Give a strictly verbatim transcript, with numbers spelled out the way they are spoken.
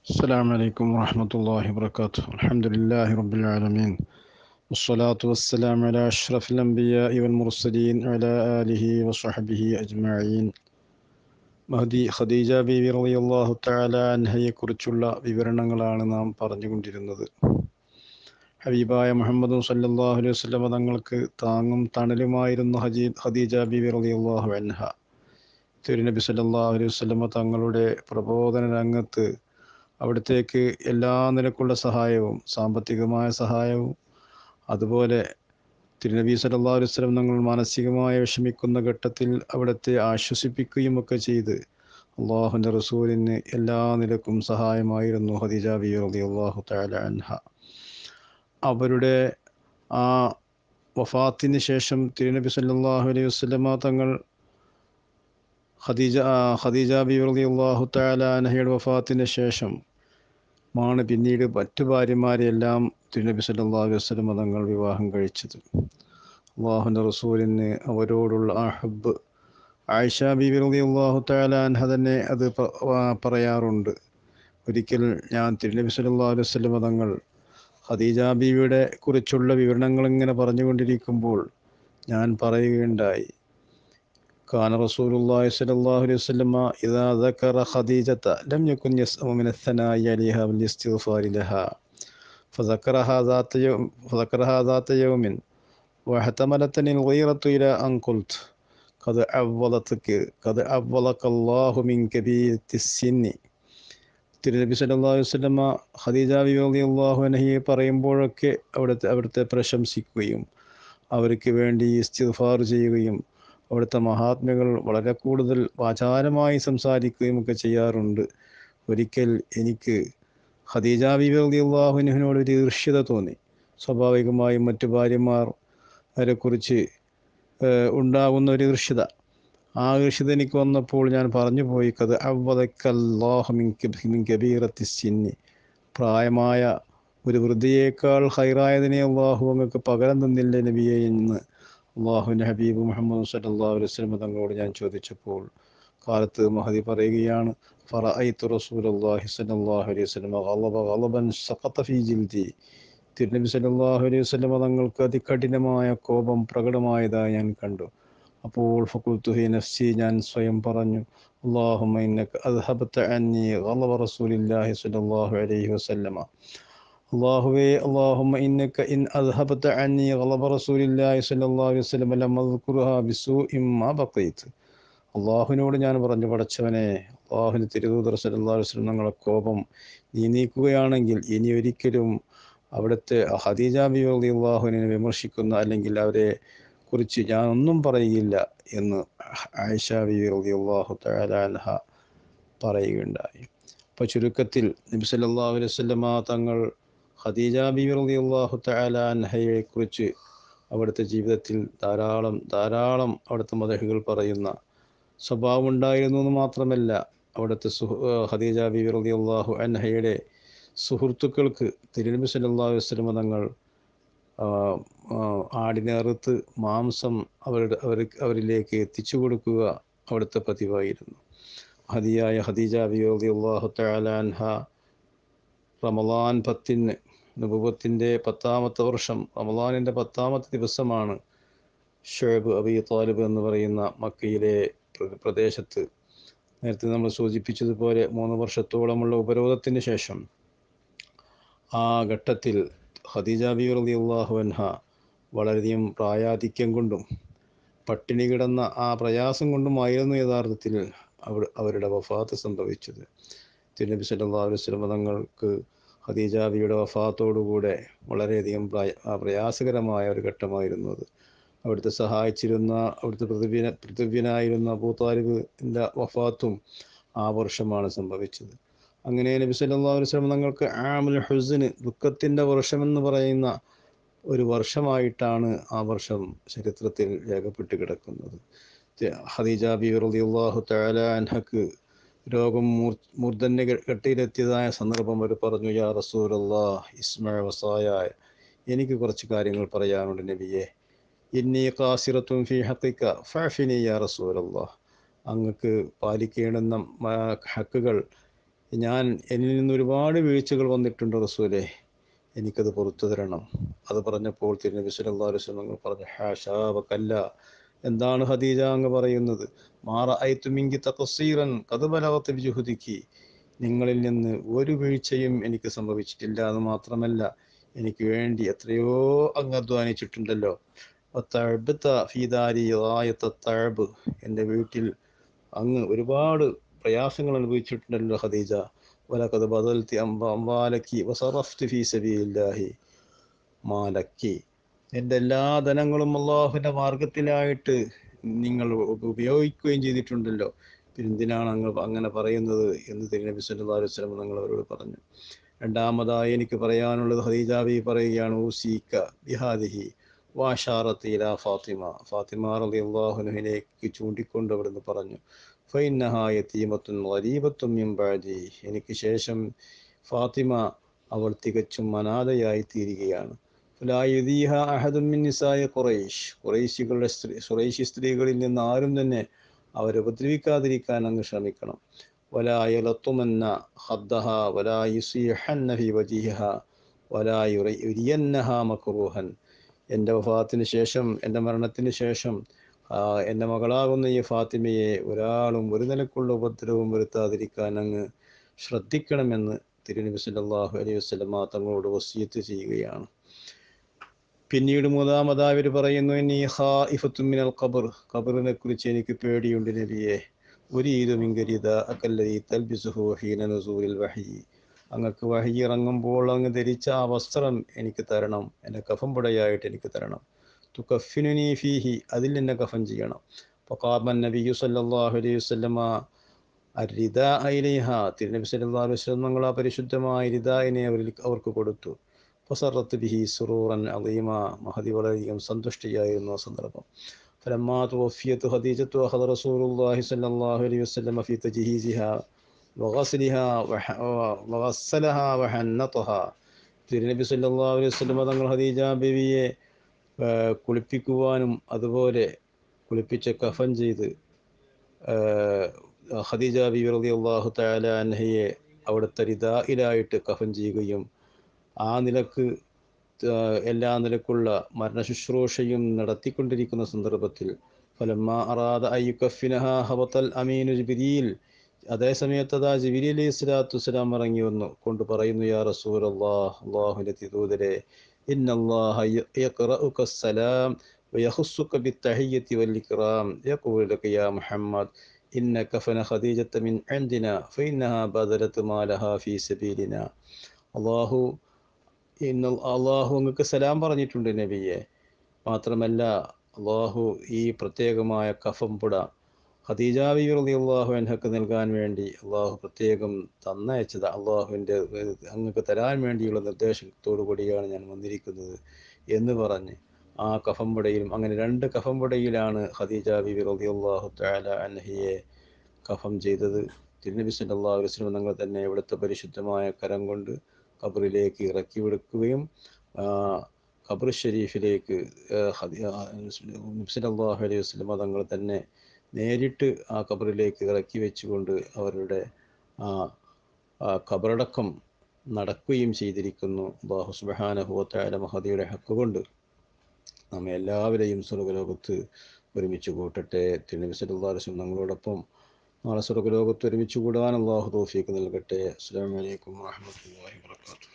السلام عليكم ورحمة الله وبركاته. الحمد لله رب العالمين، والصلاة والسلام على أشرف الأنبياء والمرسلين وعلى آله وصحبه أجمعين. മഹദി ഖദീജ ബീവി റളിയല്ലാഹു തആല അൻഹയെക്കുറിച്ചുള്ള വിവരണങ്ങളാണ് നാം പറഞ്ഞുകൊണ്ടിരുന്നത്. ഹബീബായ മുഹമ്മദ് സല്ലല്ലാഹു അലൈഹി വസല്ലം തങ്ങൾക്ക് താങ്ങും തണലുമായിരുന്ന ഹജീ ഖദീജ ബീവി റളിയല്ലാഹു അൻഹ തിരുനബി സല്ലല്ലാഹു അലൈഹി വസല്ലം തങ്ങളുടെ പ്രബോധന രംഗത്ത് അവിടത്തേക്ക് എല്ലാ നിലക്കുള്ള സഹായവും സാമ്പത്തികമായ സഹായവും അതുപോലെ തിരുനബി സല്ലല്ലാഹു അലൈഹി വസല്ലം തങ്ങൾ മാനസികമായി വിഷമിക്കുന്ന ഘട്ടത്തിൽ അവിടുത്തെ ആശ്വസിപ്പിക്കുകയും ഒക്കെ ചെയ്ത് അള്ളാഹുവിൻ്റെ റസൂലിന് എല്ലാ നിലക്കും സഹായമായിരുന്നു ഖദീജ ബിബി റളിയല്ലാഹു തആല അൻഹ. അവരുടെ ആ വഫാത്തിന് ശേഷം തിരുനബി സല്ലല്ലാഹു അലൈഹി വസല്ലമ തങ്ങൾ ഖദീജ ഖദീജ ബിബി റളിയല്ലാഹു തആല അൻഹയുടെ വഫാത്തിന് ശേഷം മാണ് പിന്നീട് മറ്റു ഭാര്യമാരെയെല്ലാം തിരുനബി സല്ലല്ലാഹു അലൈഹി വസല്ലം തങ്ങൾ വിവാഹം കഴിച്ചത്. അള്ളാഹുവിൻ്റെ റസൂലിന് അവരോടുള്ള ആ ഹബ്ബ് ആയിഷ ബീബി റളിയല്ലാഹു തആല അൻഹ തന്നെ അത് പറയാറുണ്ട്. ഒരിക്കൽ ഞാൻ തിരുനബി സല്ലല്ലാഹു അലൈഹി വസല്ലം തങ്ങൾ ഖദീജ ബീവിയുടെ കുറിച്ചുള്ള വിവരണങ്ങൾ ഇങ്ങനെ പറഞ്ഞുകൊണ്ടിരിക്കുമ്പോൾ ഞാൻ പറയുകയുണ്ടായി, കാന റസൂലുള്ളാഹി സ്വല്ലല്ലാഹു അലൈഹി വസല്ലം ഇദാ ദക്കറ ഖദീജത ലം യകുൻ യസ്അമു മിന الثناء عليها والاستغفار لها فذكرها ذات يوم فذكرها ذات يوم واحتملتني الغيرة إلى أن قلت قد عوضتك قد عوضك الله من كبيرة السن. തിരുനബി സല്ലല്ലാഹു അലൈഹി വസല്ലം ഖദീജ ബിബി റളിയല്ലാഹു അൻഹയെ പറയുമ്പോഴൊക്കെ അവിടുത്തെ അവിടുത്തെ പ്രശംസിക്കുകയും അവർക്ക് വേണ്ടി ഇസ്തിഗ്ഫാർ ചെയ്യുകയും അവിടുത്തെ മഹാത്മ്യങ്ങൾ വളരെ കൂടുതൽ വാചാലമായി സംസാരിക്കുകയും ഒക്കെ ചെയ്യാറുണ്ട്. ഒരിക്കൽ എനിക്ക് ഖദീജ ബിബി റളിയല്ലാഹു അൻഹയോട് ഒരു ഈർഷ്യത തോന്നി. സ്വാഭാവികമായും മറ്റു ഭാര്യമാർ അവരെക്കുറിച്ച് ഉണ്ടാകുന്ന ഒരു ഈർഷ്യത, ആ ഈർഷ്യത എനിക്ക് വന്നപ്പോൾ ഞാൻ പറഞ്ഞു പോയി, കത് അവ്വദക്കല്ലാഹു മിൻ കബീറത്തി സിന്നി, പ്രായമായ ഒരു വൃദ്ധയേക്കാൾ ഖൈറായതിനെ അള്ളാഹു അങ്ങക്ക് പകരം തന്നില്ല നബിയെ എന്ന് അള്ളാഹുവിൻ്റെ ഹബീബ് മുഹമ്മദ് സല്ലല്ലാഹു അലൈഹി വസല്ലം തങ്ങളോട് ഞാൻ ചോദിച്ചപ്പോൾ കാലത്ത് മഹദി പറയുകയാണ്, ഫറഅയ്തു റസൂലല്ലാഹി സ്വല്ലല്ലാഹു അലൈഹി വസല്ലം ഗളബ ഗളബൻ സഖത ഫീ ജിൽദി. തിരുനബി സല്ലല്ലാഹു അലൈഹി വസല്ലം തങ്ങൾക്ക് അതികഠിനമായ കോപം പ്രകടമായതായി ഞാൻ കണ്ടു. അപ്പോൾ ഫഖുൽതു ഫീ നഫ്സി, ഞാൻ സ്വയം പറഞ്ഞു, അല്ലാഹുമ്മ ഇന്നക അദ്ഹബത അന്നി ഗളബ റസൂലില്ലാഹി സ്വല്ലല്ലാഹു അലൈഹി വസല്ലം. അല്ലാഹുവേ, അല്ലാഹുമ്മ ഇന്നക ഇൻ അദ്ഹബത അന്നി ഗളബ റസൂലില്ലാഹി സ്വല്ലല്ലാഹു അലൈഹി വസല്ലം ലം അദ്കുറുഹാ ബിസൂഇൻ മാ ബഖൈതു. അള്ളാഹുവിനോട് ഞാൻ പറഞ്ഞു, പടച്ചവനെ, അള്ളാഹുവിൻ്റെ തിരുദൂതർ സല്ലല്ലാഹു അലൈഹി വസല്ലം തങ്ങളുടെ കോപം നീ നീക്കുകയാണെങ്കിൽ ഇനി ഒരിക്കലും അവിടുത്തെ ഖദീജ ബിബി റളിയല്ലാഹു അൻഹയെ വിമർശിക്കുന്ന അല്ലെങ്കിൽ അവരെ കുറിച്ച് ഞാൻ ഒന്നും പറയുകയില്ല എന്ന് ആയിഷ ബിബി റളിയല്ലാഹു തആല അൻഹ പറയുകയുണ്ടായി. അപ്പോൾ ചുരുക്കത്തിൽ നബി സല്ലല്ലാഹു അലൈഹി വസല്ലം തങ്ങൾ ഖദീജ ബിബി റളിയല്ലാഹു തആല അൻഹയെ കുറിച്ച് അവിടുത്തെ ജീവിതത്തിൽ ധാരാളം ധാരാളം അവിടുത്തെ മദഹുകൾ പറയുന്ന സ്വഭാവം ഉണ്ടായിരുന്നു എന്ന് മാത്രമല്ല, അവിടുത്തെ സുഹ ഖദീജ ബിബി റളിയല്ലാഹു അൻഹയുടെ സുഹൃത്തുക്കൾക്ക് തിരുനബി സല്ലല്ലാഹു അലൈഹി വസല്ലം തങ്ങൾ ആടിനെ അറുത്ത് മാംസം അവരുടെ അവർ അവരിലേക്ക് എത്തിച്ചു കൊടുക്കുക അവിടുത്തെ പതിവായിരുന്നു. ഹദിയായ ഖദീജ ബിബി റളിയല്ലാഹു തആല അൻഹ റമളാൻ പത്തിന്, നബുവത്തിൻ്റെ പത്താമത്തെ വർഷം റമളാനിൻ്റെ പത്താമത്തെ ദിവസമാണ് ഷുഐബ് അബി താലിബ് എന്ന് പറയുന്ന മക്കയിലെ പ്രദേശത്ത്, നേരത്തെ നമ്മൾ സൂചിപ്പിച്ചതുപോലെ മൂന്ന് വർഷത്തോളമുള്ള ഉപരോധത്തിന് ശേഷം ആ ഘട്ടത്തിൽ ഖദീജ ബിബി റളിയല്ലാഹു അൻഹ വളരെയധികം പ്രായാധിക്യം കൊണ്ടും പട്ടിണി കിടന്ന ആ പ്രയാസം കൊണ്ടുമായിരുന്നു യഥാർത്ഥത്തിൽ അവർ അവരുടെ വഫാത്ത് സംഭവിച്ചത്. തിരുനബി സല്ലല്ലാഹു അലൈഹി വസല്ലം തങ്ങൾക്ക് ഖദീജ ബിബിയുടെ വഫാത്തോടുകൂടെ വളരെയധികം പ്രയാസകരമായ ഒരു ഘട്ടമായിരുന്നു അത്. അവിടുത്തെ സഹായിച്ചിരുന്ന അവിടുത്തെ പ്രതിവ്യന പ്രതിവ്യനായിരുന്ന അബൂ താലിബിൻ്റെ വഫാത്തും ആ വർഷമാണ് സംഭവിച്ചത്. അങ്ങനെ നബി സല്ലല്ലാഹു അലൈഹി വസല്ലം തങ്ങൾക്ക് ആമുൽ ഹുസ്ന്, ദുഃഖത്തിൻ്റെ വർഷമെന്ന് പറയുന്ന ഒരു വർഷമായിട്ടാണ് ആ വർഷം ചരിത്രത്തിൽ രേഖപ്പെട്ട് കിടക്കുന്നത്. ഖദീജ ബിബി റളിയല്ലാഹു തആല അൻഹക്ക് രോഗം മൂർ മൂർധന്യ ഘട്ടത്തിലെത്തിയതായ സന്ദർഭം അവർ പറഞ്ഞു, യാ റസൂലല്ലാഹ് ഇസ്മഅ വസായ, എനിക്ക് കുറച്ച് കാര്യങ്ങൾ പറയാനുണ്ട് നബിയെ. ഇന്നി ഖാസിറത്തുൻ ഫീ ഹഖിക ഫഅഫിനി യാ റസൂലല്ലാഹ്, അങ്ങക്ക് പാലിക്കേണ്ടുന്ന ഹക്കുകൾ ഞാൻ എന്നിൽ നിന്ന് ഒരുപാട് വീഴ്ചകൾ വന്നിട്ടുണ്ട് റസൂലേ, എനിക്കത് പുറത്തു തരണം. അത് പറഞ്ഞപ്പോൾ തിരുനബി സല്ലല്ലാഹു അലൈഹി വസല്ലം പറഞ്ഞു, ഹാഷാ വകല്ല, എന്താണ് ഖദീജ അങ്ങ് പറയുന്നത്? മാറ ഐതു മിങ്കി തഖസീറൻ ഖദ് ബലഗത ബിജുഹദിക്കി, നിങ്ങളിൽ നിന്ന് ഒരു വീഴ്ചയും എനിക്ക് സംഭവിച്ചിട്ടില്ല. അത് മാത്രമല്ല, എനിക്ക് വേണ്ടി എത്രയോ അങ്ങ് അധ്വാനിച്ചിട്ടുണ്ടല്ലോ. വതഅബ്ത ഫീ ദാരി ഗായത തഅബ്, എൻ്റെ വീട്ടിൽ അങ്ങ് ഒരുപാട് പ്രയാസങ്ങൾ അനുഭവിച്ചിട്ടുണ്ടല്ലോ ഖദീജ. വലഖദ് ബദൽതി അംവാലക്കി വസറഫ്തി ഫീ സബീലില്ലാഹി മാലക്കി, എൻ്റെ എല്ലാ ധനങ്ങളും അള്ളാഹുവിൻ്റെ മാർഗത്തിലായിട്ട് നിങ്ങൾ ഉപയോഗിക്കുകയും ചെയ്തിട്ടുണ്ടല്ലോ. പിന്നെ എന്തിനാണ് അങ്ങ് അങ്ങനെ പറയുന്നത് എന്ന് തിരുനബി സല്ലല്ലാഹു അലൈഹി വസല്ലം നിങ്ങൾ അവരോട് പറഞ്ഞു. രണ്ടാമതായി എനിക്ക് പറയാനുള്ളത്, ഖദീജ ബീവി പറയുകയാണ്, ഊസീക ബിഹാദിഹി വാഷാറത്ത് ഇലാ ഫാത്തിമ, ഫാത്തിമ റളിയല്ലാഹു അൻഹയിലേക്ക് ചൂണ്ടിക്കൊണ്ട് അവിടുന്ന് പറഞ്ഞു, ഫഇന്നഹാ യതീമത്തുൻ ഗരീബത്തുൻ മിൻ ബഅദി, എനിക്ക് ശേഷം ഫാത്തിമ അവൾ തികച്ചും അനാഥയായി തീരുകയാണ്. ഫലാ യുദീഹ അഹദുൻ മിൻ നിസാഇ ഖുറൈശ്, ഖുറൈശികളുടെ സ്ത്രീ ഖുറൈശി സ്ത്രീകളിൽ നിന്ന് ആരും തന്നെ അവരെ ഉപദ്രവിക്കാതിരിക്കാൻ അങ്ങ് ശ്രമിക്കണം. വലാ യലത്തുമന്ന ഖദ്ദഹ വലാ യുസീഹന്ന ഫീ വജിഹിഹ വലാ യുരിയന്നഹ മക്റൂഹൻ, എൻ്റെ വഫാത്തിന് ശേഷം, എൻ്റെ മരണത്തിന് ശേഷം എൻ്റെ മകളാകുന്ന ഈ ഫാത്തിമയെ ഒരാളും ഒരു നിലക്കുള്ള ഉപദ്രവവും വരുത്താതിരിക്കാൻ അങ്ങ് ശ്രദ്ധിക്കണമെന്ന് തിരുനബി സല്ലല്ലാഹു അലൈഹി വസല്ലം തങ്ങളോട് വസിയത്ത് ചെയ്യുകയാണ്. പിന്നീട് മൂന്നാമതായി അവർ പറയുന്നു, ഇന്നീ ഖായിഫത്തുൻ മിനൽ ഖബർ, ഖബറിനെ കുറിച്ച് എനിക്ക് പേടിയുണ്ട് നബിയെ. ഉരീദു മിൻക റിദാഅകല്ലദീ തൽബിസുഹു ഹീന നുസൂലിൽ വഹ്യി, അങ്ങക്ക് വഹി ഇറങ്ങുമ്പോൾ അങ്ങ് ധരിച്ച ആ വസ്ത്രം എനിക്ക് തരണം, എൻ്റെ കഫംപുടയായിട്ട് എനിക്ക് തരണം. തുകഫിനുനി ഫീഹി, അതിൽ എന്നെ കഫൻ ചെയ്യണം. ഫഖാമൻ നബിയ്യു സല്ലല്ലാഹു അലൈഹി വസല്ലമ അർരിദാഅ ഇലൈഹ, തിരുനബി സല്ലല്ലാഹു അലൈഹി വസല്ലം തങ്ങൾ ആ പരിശുദ്ധമായ റിദാഇനെ അവർക്ക് കൊടുത്തു. ഫസറത്ത് ബിഹി സുറൂറൻ അളീമ, മഹദി വളരെയധികം സന്തുഷ്ടിയായിരുന്നു ആ സന്ദർഭം. ഫലമ്മാ തുവഫിയത് ഖദീജത്തു അഖദ റസൂലുള്ളാഹി സ്വല്ലല്ലാഹു അലൈഹി വസല്ലം ഫീ തജ്ഹീസിഹാ വഗസ്ലിഹാ വഗസ്സലഹാ വഹന്നതഹാ, തിരുനബി സല്ലല്ലാഹു അലൈഹി വസല്ലം തങ്ങൾ ഖദീജ ബീവിയെ കുളിപ്പിക്കുവാനും അതുപോലെ കുളിപ്പിച്ച് കഫൻ ചെയ്ത് ഖദീജ ബീവി റളിയല്ലാഹു തആല അൻഹയെ അവിടുത്തെ റിദായിലായിട്ട് കഫൻ ചെയ്യുകയും ആ നിലക്ക് എല്ലാ നിലക്കുള്ള മരണശുശ്രൂഷയും നടത്തിക്കൊണ്ടിരിക്കുന്ന സന്ദർഭത്തിൽ ഫലമ്മാ അറാദ അയ്യുകഫിനഹ ഹബത്തൽ അമീനു ജിബ്രീൽ, അതേ സമയത്ത് അതാ ജിബ്രീൽ അലൈഹി സ്വലാത്തു വസ്സലാം ഇറങ്ങി വന്നു കൊണ്ട് പറയുന്നു, യാ റസൂലല്ലാഹ്, അല്ലാഹുവിൻ്റെ തിദൂതരെ, ഇന്നല്ലാഹ യഖറഉക അസ്സലാം വയഖുസ്സുക ബിത്തഹിയ്യതി വൽ ഇക്റാം യഖൂലു ലക യാ മുഹമ്മദ് ഇന്ന കഫന ഖദീജത മിൻ ഇൻദിനാ ഫഇന്നഹാ ബദലത് മാലഹാ ഫീ സബീലിനാ, അല്ലാഹു ഇന്ന അള്ളാഹു അങ്ങക്ക് സലാം പറഞ്ഞിട്ടുണ്ട് നബിയെ. മാത്രമല്ല അള്ളാഹു ഈ പ്രത്യേകമായ കഫംപുട ഖദീജ ബീവി റളിയല്ലാഹു അൻഹക്ക് നൽകാൻ വേണ്ടി അള്ളാഹു പ്രത്യേകം തന്നയച്ചത്, അള്ളാഹുവിൻ്റെ അങ്ങക്ക് തരാൻ വേണ്ടിയുള്ള നിർദ്ദേശത്തോടു കൂടിയാണ് ഞാൻ വന്നിരിക്കുന്നത് എന്ന് പറഞ്ഞ് ആ കഫംപുടയിലും, അങ്ങനെ രണ്ട് കഫംപുടയിലാണ് ഖദീജ ബീവി റളിയല്ലാഹു തആല അൻഹയെ കഫം ചെയ്തത്. തിരുനബി സല്ലല്ലാഹു അലൈഹി വസല്ലം തങ്ങൾ തന്നെ ഇവിടുത്തെ പരിശുദ്ധമായ കരം കൊണ്ട് ഖബറിലേക്ക് ഇറക്കി വിടുക്കുകയും ഖബർ ഷരീഫിലേക്ക് നബി സല്ലല്ലാഹു അലൈഹി വസല്ലം തങ്ങൾ തന്നെ നേരിട്ട് ആ ഖബറിലേക്ക് ഇറക്കി വെച്ചുകൊണ്ട് അവരുടെ ആ ഖബറടക്കം നടക്കുകയും ചെയ്തിരിക്കുന്നു. അല്ലാഹു സുബ്ഹാനഹു വ തആല മഹദിയുടെ ഹക്ക് കൊണ്ട് നമ്മെ എല്ലാവരെയും സ്വർഗ്ഗലോകത്ത് ഒരുമിച്ച് കൂട്ടട്ടെ. തിരുനബി സല്ലല്ലാഹു അലൈഹി വസല്ലം തങ്ങളോടൊപ്പം നാളെ സ്വർഗ്ഗലോകത്ത് ഒരുമിച്ച് കൂടാൻ അല്ലാഹു തൗഫീഖ് നൽകട്ടെ. അസ്സലാമു അലൈക്കും വറഹ്മത്തുള്ളാഹി വബറകാതുഹു.